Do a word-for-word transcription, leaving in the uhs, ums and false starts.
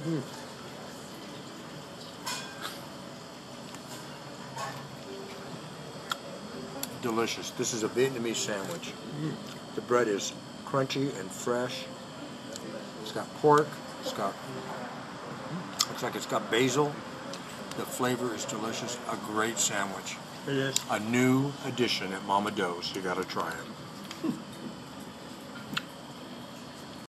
Mm. Delicious. This is a Vietnamese sandwich. Mm. The bread is crunchy and fresh. It's got pork. It's got, looks like it's got basil. The flavor is delicious. A great sandwich. It is. A new addition at Mama Do's. You got to try it.